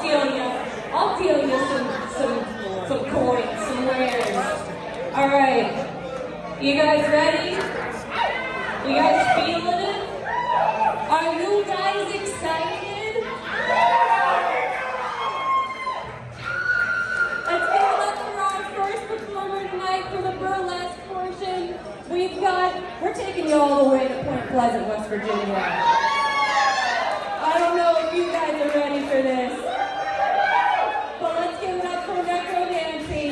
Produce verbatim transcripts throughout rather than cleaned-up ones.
deal you. I'll deal you some some some coins, some wares. All right, you guys ready? You guys feeling it? Are you guys excited? Let's give it up for our first performer tonight for the burlesque portion. We've got, we're taking you all the way to Point Pleasant, West Virginia. I don't know if you guys are ready for this, but let's give it up for Necro Nancy.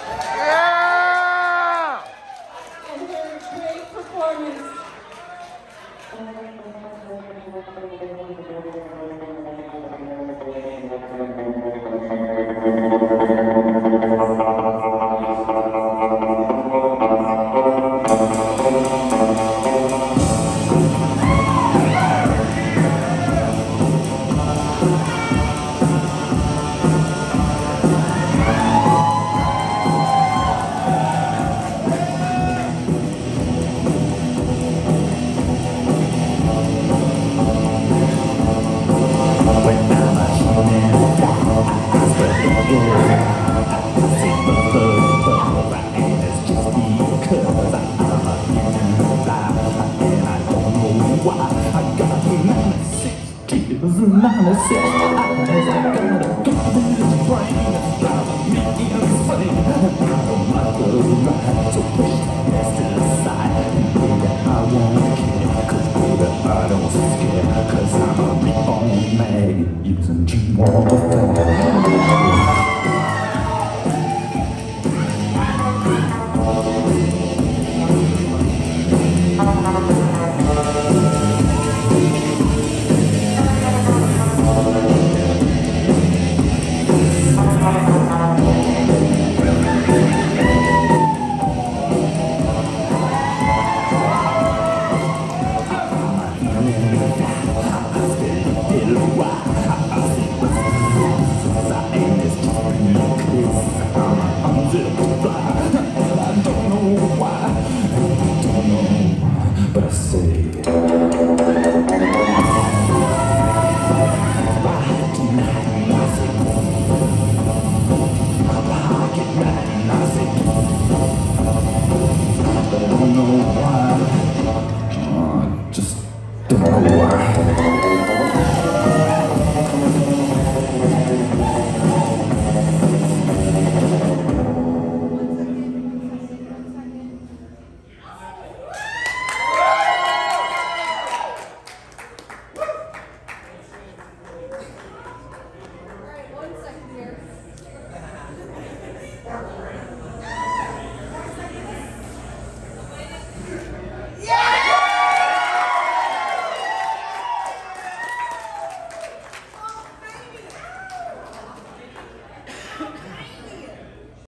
Yeah! And her great performance. Wow.